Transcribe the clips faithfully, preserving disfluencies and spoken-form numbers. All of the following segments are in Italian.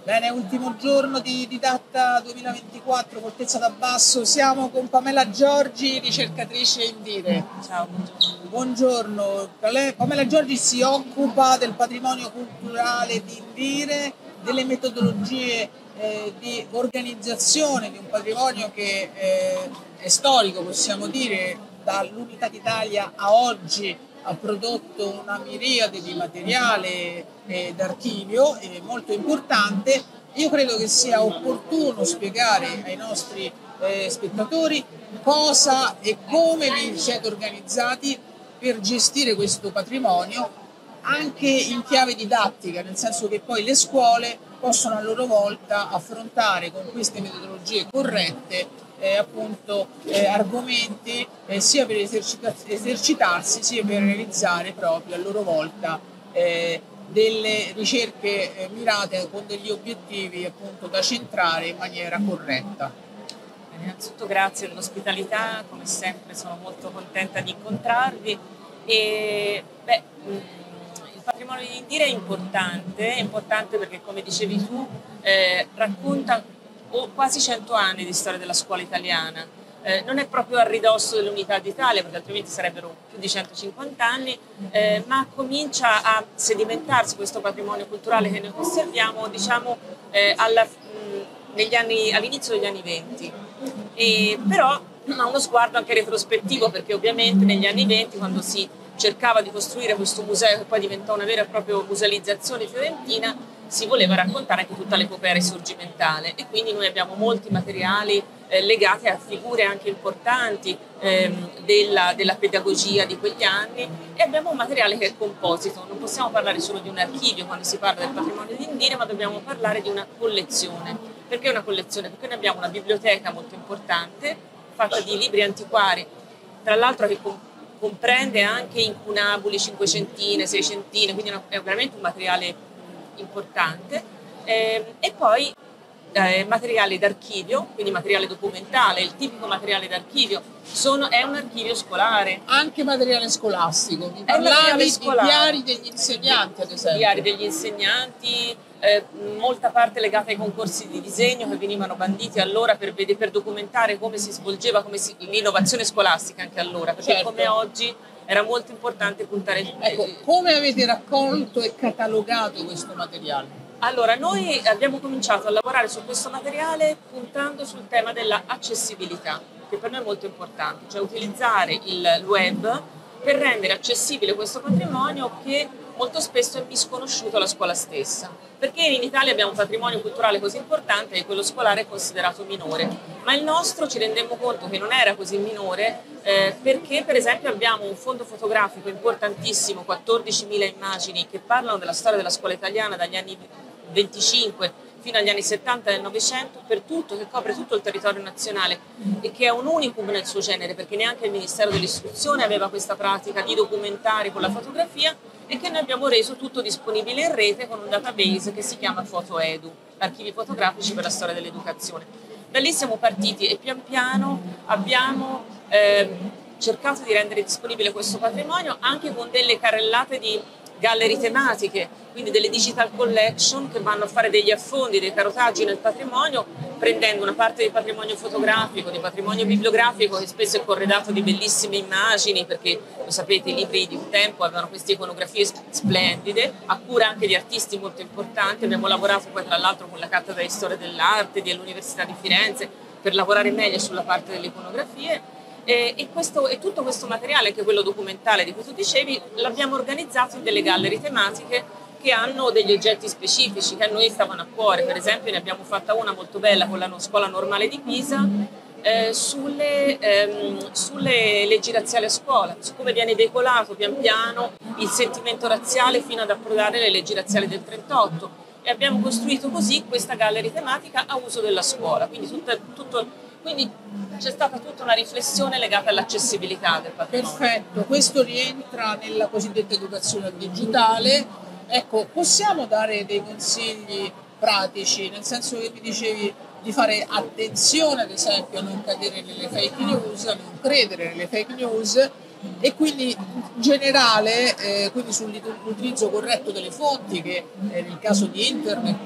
Bene, ultimo giorno di Didatta duemilaventiquattro, Fortezza d'Abbasso, siamo con Pamela Giorgi, ricercatrice Indire. Ciao, buongiorno. Buongiorno, Pamela Giorgi si occupa del patrimonio culturale di Indire, delle metodologie eh, di organizzazione di un patrimonio che eh, è storico, possiamo dire, dall'Unità d'Italia a oggi. Ha prodotto una miriade di materiale eh, d'archivio eh, molto importante. Io credo che sia opportuno spiegare ai nostri eh, spettatori cosa e come vi siete organizzati per gestire questo patrimonio anche in chiave didattica, nel senso che poi le scuole possono a loro volta affrontare con queste metodologie corrette Eh, appunto eh, argomenti eh, sia per esercitarsi sia per realizzare proprio a loro volta eh, delle ricerche eh, mirate con degli obiettivi appunto da centrare in maniera corretta. Innanzitutto grazie dell'ospitalità, come sempre sono molto contenta di incontrarvi e beh, il patrimonio di Indire è importante, è importante perché come dicevi tu eh, racconta quasi cento anni di storia della scuola italiana. Eh, non è proprio a ridosso dell'Unità d'Italia, perché altrimenti sarebbero più di centocinquanta anni, eh, ma comincia a sedimentarsi questo patrimonio culturale che noi conserviamo, diciamo, eh, alla, mh, negli anni, all'inizio degli anni venti. E, però ha uno sguardo anche retrospettivo, perché ovviamente negli anni venti, quando si cercava di costruire questo museo che poi diventò una vera e propria musealizzazione fiorentina, si voleva raccontare anche tutta l'epopea risorgimentale e quindi noi abbiamo molti materiali eh, legati a figure anche importanti ehm, della, della pedagogia di quegli anni e abbiamo un materiale che è composito. Non possiamo parlare solo di un archivio quando si parla del patrimonio di Indire, ma dobbiamo parlare di una collezione. Perché una collezione? Perché noi abbiamo una biblioteca molto importante fatta di libri antiquari, tra l'altro che comprende anche incunaboli cinquecentine, seicentine, quindi è veramente un materiale importante, eh, e poi eh, materiale d'archivio, quindi materiale documentale, il tipico materiale d'archivio sono, è un archivio scolare. Anche materiale scolastico, mi parlavi di diari degli insegnanti ad esempio. Diari degli insegnanti, eh, molta parte legata ai concorsi di disegno che venivano banditi allora per, per documentare come si svolgeva come si, l'innovazione scolastica anche allora, perché certo. Come oggi era molto importante puntare il... Ecco, come avete raccolto e catalogato questo materiale? Allora, noi abbiamo cominciato a lavorare su questo materiale puntando sul tema dell'accessibilità, che per noi è molto importante, cioè utilizzare il web per rendere accessibile questo patrimonio che molto spesso è misconosciuto alla scuola stessa, perché in Italia abbiamo un patrimonio culturale così importante che quello scolare è considerato minore, ma il nostro ci rendemmo conto che non era così minore eh, perché per esempio abbiamo un fondo fotografico importantissimo, quattordicimila immagini che parlano della storia della scuola italiana dagli anni venticinque fino agli anni settanta del Novecento, per tutto, che copre tutto il territorio nazionale e che è un unicum nel suo genere, perché neanche il Ministero dell'Istruzione aveva questa pratica di documentare con la fotografia e che noi abbiamo reso tutto disponibile in rete con un database che si chiama FotoEdu, archivi fotografici per la storia dell'educazione. Da lì siamo partiti e pian piano abbiamo eh, cercato di rendere disponibile questo patrimonio anche con delle carrellate di gallery tematiche, quindi delle digital collection che vanno a fare degli affondi, dei carotaggi nel patrimonio, prendendo una parte di patrimonio fotografico, di patrimonio bibliografico che spesso è corredato di bellissime immagini, perché lo sapete i libri di un tempo avevano queste iconografie splendide, a cura anche di artisti molto importanti. Abbiamo lavorato poi tra l'altro con la cattedra di storia dell'arte dell'Università di Firenze per lavorare meglio sulla parte delle iconografie. E, e, questo, e tutto questo materiale, che è quello documentale di cui tu dicevi, l'abbiamo organizzato in delle gallery tematiche che hanno degli oggetti specifici che a noi stavano a cuore. Per esempio ne abbiamo fatta una molto bella con la Scuola Normale di Pisa eh, sulle, ehm, sulle leggi razziali a scuola, su come viene veicolato pian piano il sentimento razziale fino ad approdare le leggi razziali del trentotto, e abbiamo costruito così questa gallery tematica a uso della scuola, quindi tutto, tutto Quindi c'è stata tutta una riflessione legata all'accessibilità del patrimonio. Perfetto, questo rientra nella cosiddetta educazione al digitale. Ecco, possiamo dare dei consigli pratici, nel senso che mi dicevi di fare attenzione ad esempio a non cadere nelle fake news, a non credere nelle fake news, e quindi in generale eh, quindi sull'utilizzo corretto delle fonti che eh, nel caso di internet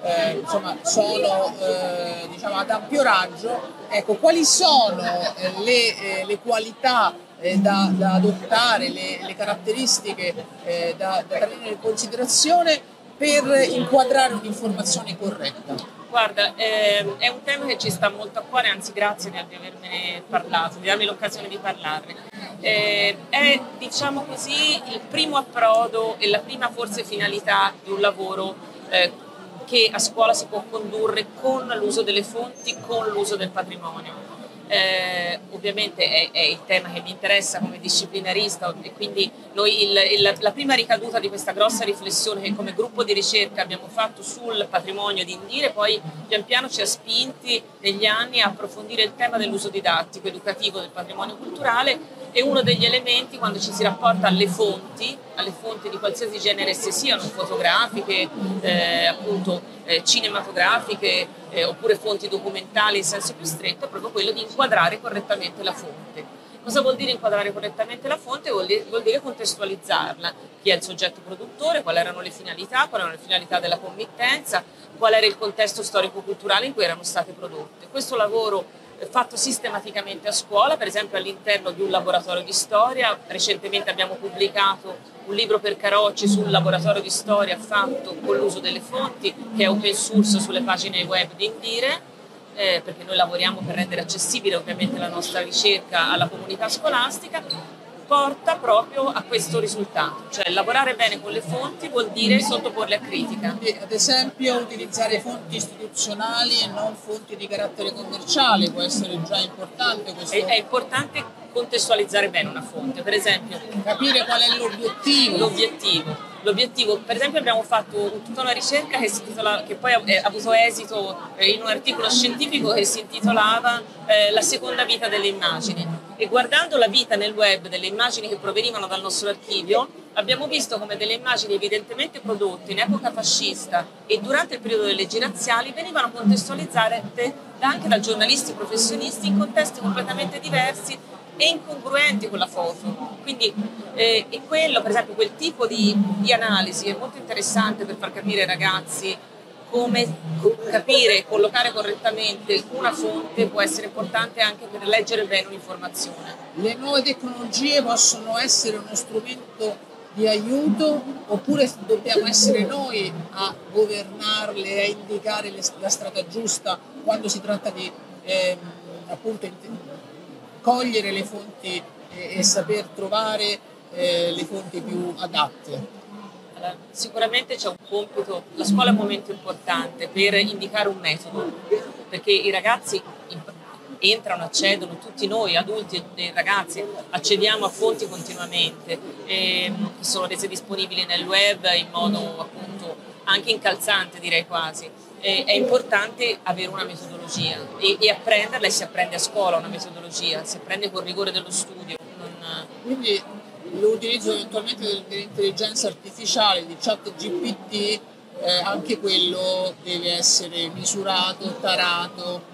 eh, insomma, sono eh, diciamo, ad ampio raggio. Ecco, quali sono eh, le, eh, le qualità eh, da, da adottare, le, le caratteristiche eh, da, da tenere in considerazione per inquadrare un'informazione corretta? Guarda, eh, è un tema che ci sta molto a cuore, anzi grazie di avermene parlato, di darmi l'occasione di parlarne. Eh, è, diciamo così, il primo approdo e la prima forse finalità di un lavoro eh, che a scuola si può condurre con l'uso delle fonti, con l'uso del patrimonio. Eh, ovviamente è, è il tema che mi interessa come disciplinarista e quindi noi il, il, la prima ricaduta di questa grossa riflessione che come gruppo di ricerca abbiamo fatto sul patrimonio di Indire poi pian piano ci ha spinti negli anni a approfondire il tema dell'uso didattico educativo del patrimonio culturale, e uno degli elementi quando ci si rapporta alle fonti, alle fonti di qualsiasi genere esse siano, fotografiche, eh, appunto eh, cinematografiche eh, oppure fonti documentali in senso più stretto, è proprio quello di inquadrare correttamente la fonte. Cosa vuol dire inquadrare correttamente la fonte? Vuol dire, vuol dire contestualizzarla. Chi è il soggetto produttore, quali erano le finalità, quali erano le finalità della committenza, qual era il contesto storico-culturale in cui erano state prodotte. Questo lavoro fatto sistematicamente a scuola, per esempio all'interno di un laboratorio di storia. Recentemente abbiamo pubblicato un libro per Carocci sul laboratorio di storia fatto con l'uso delle fonti, che è open source sulle pagine web di Indire, eh, perché noi lavoriamo per rendere accessibile ovviamente la nostra ricerca alla comunità scolastica. Porta proprio a questo risultato, cioè lavorare bene con le fonti vuol dire sottoporle a critica. Quindi, ad esempio, utilizzare fonti istituzionali e non fonti di carattere commerciale può essere già importante. Questo... È, è importante contestualizzare bene una fonte, per esempio capire qual è l'obiettivo. L'obiettivo. L'obiettivo, per esempio abbiamo fatto tutta una ricerca che, si intitola, che poi ha, ha avuto esito in un articolo scientifico che si intitolava eh, La seconda vita delle immagini, e guardando la vita nel web delle immagini che provenivano dal nostro archivio abbiamo visto come delle immagini evidentemente prodotte in epoca fascista e durante il periodo delle leggi razziali venivano contestualizzate anche da giornalisti professionisti in contesti completamente diversi e incongruenti con la foto. Quindi eh, e quello, per esempio, quel tipo di, di analisi è molto interessante per far capire ai ragazzi come capire e collocare correttamente una fonte può essere importante anche per leggere bene un'informazione. Le nuove tecnologie possono essere uno strumento di aiuto oppure dobbiamo essere noi a governarle, a indicare le, la strada giusta quando si tratta di eh, appunto cogliere le fonti e, e saper trovare eh, le fonti più adatte? Allora, sicuramente c'è un compito, la scuola è un momento importante per indicare un metodo, perché i ragazzi entrano, accedono, tutti noi adulti e ragazzi accediamo a fonti continuamente eh, che sono rese disponibili nel web in modo appunto anche incalzante, direi quasi. Eh, è importante avere una metodologia e, e apprenderla, e si apprende a scuola una metodologia, si apprende col rigore dello studio. Non... Quindi l'utilizzo eventualmente dell'intelligenza artificiale, di chat G P T, eh, anche quello deve essere misurato, tarato,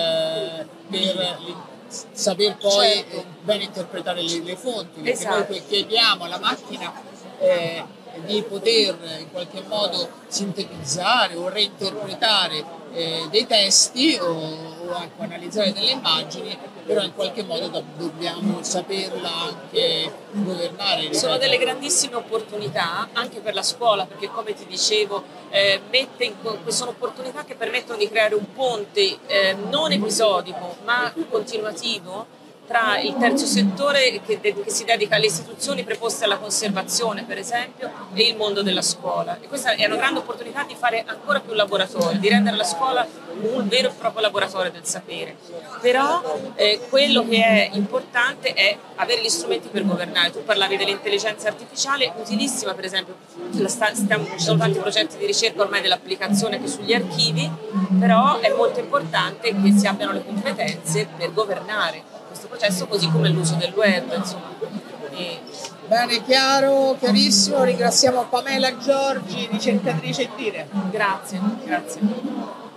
eh, per saper poi certo. eh, bene interpretare le, le fonti, perché esatto. Noi chiediamo alla macchina eh, di poter in qualche modo sintetizzare o reinterpretare eh, dei testi o, o ecco, analizzare delle immagini, però in qualche modo da, dobbiamo saperla anche governare. Ripeto. Sono delle grandissime opportunità anche per la scuola, perché come ti dicevo eh, mette in, sono opportunità che permettono di creare un ponte eh, non episodico ma continuativo tra il terzo settore che, de- che si dedica alle istituzioni preposte alla conservazione, per esempio, e il mondo della scuola. E questa è una grande opportunità di fare ancora più laboratorio, di rendere la scuola un vero e proprio laboratorio del sapere. Però eh, quello che è importante è avere gli strumenti per governare. Tu parlavi dell'intelligenza artificiale, utilissima per esempio, sta- stiamo, ci sono tanti progetti di ricerca ormai dell'applicazione anche sugli archivi, però è molto importante che si abbiano le competenze per governare questo processo, così come l'uso del web, insomma. E... Bene, chiaro, chiarissimo. Ringraziamo Pamela Giorgi, ricercatrice Indire. Grazie, grazie.